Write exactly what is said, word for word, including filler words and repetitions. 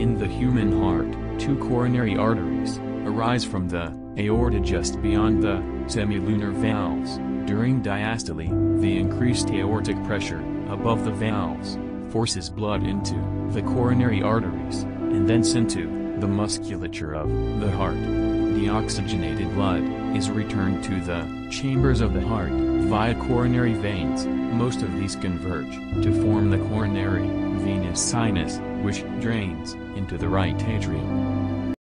In the human heart, two coronary arteries arise from the aorta just beyond the semilunar valves. During diastole, the increased aortic pressure above the valves forces blood into the coronary arteries, and thence into the musculature of the heart. Deoxygenated blood is returned to the chambers of the heart via coronary veins. Most of these converge to form the coronary venous sinus, which drains into the right atrium.